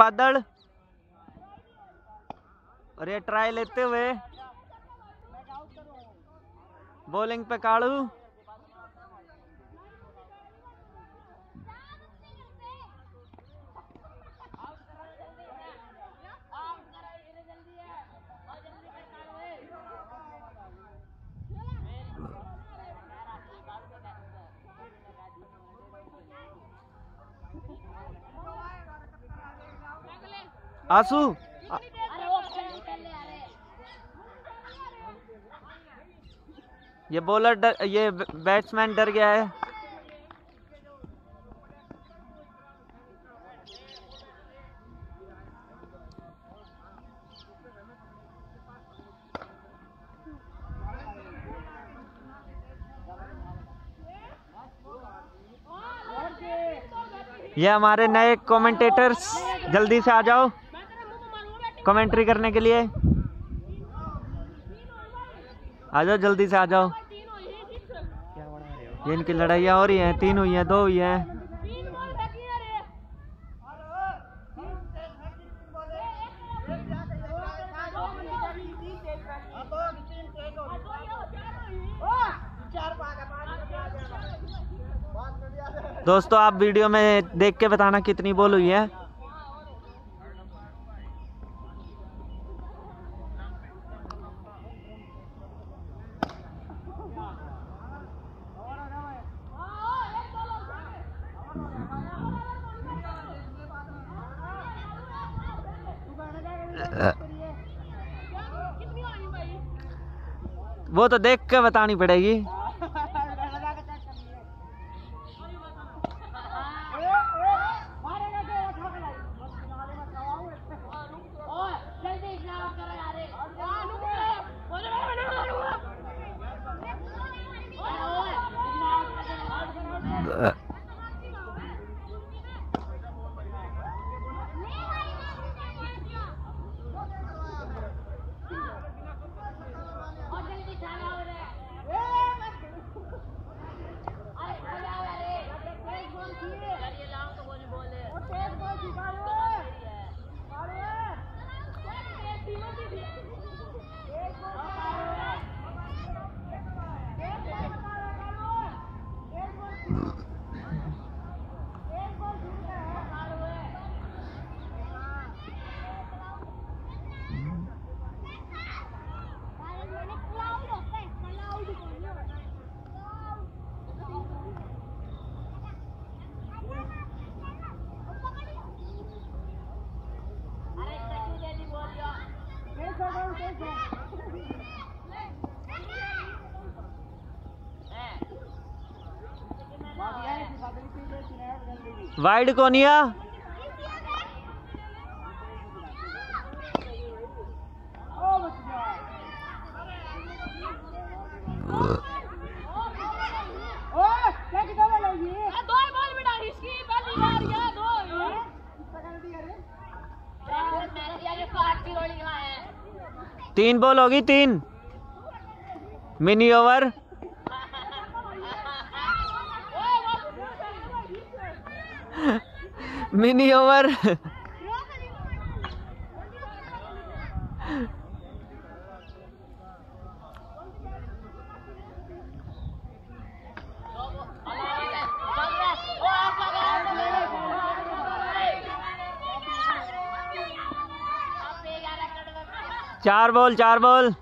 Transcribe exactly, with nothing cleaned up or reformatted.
बादल और ये ट्राई लेते हुए बॉलिंग पे काड़ू। आंसू ये बॉलर डर, ये बैट्समैन डर गया है। ये हमारे नए कमेंटेटर्स, जल्दी से आ जाओ कमेंट्री करने के लिए। आ जाओ जल्दी से आ जाओ। ये इनकी लड़ाइयाँ हो रही हैं, तीन हुई हैं, दो हुई हैं। दोस्तों आप वीडियो में देख के बताना कितनी बॉल हुई है। वो तो देख के बतानी पड़ेगी। वाइड कोनिया तीन बॉल होगी, तीन मिनी ओवर। Mini over. चार बॉल चार बॉल।